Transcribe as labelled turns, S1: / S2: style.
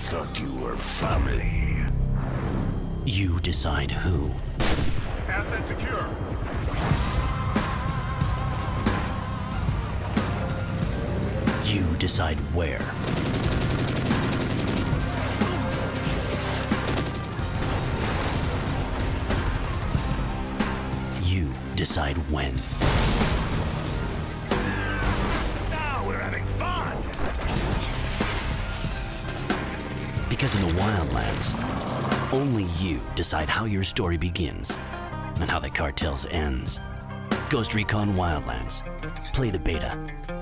S1: thought you were family.
S2: You decide who.
S1: Asset secure.
S2: You decide where. You decide when.
S1: Now we're having fun!
S2: Because in the Wildlands, only you decide how your story begins and how the cartel's ends. Ghost Recon Wildlands. Play the beta.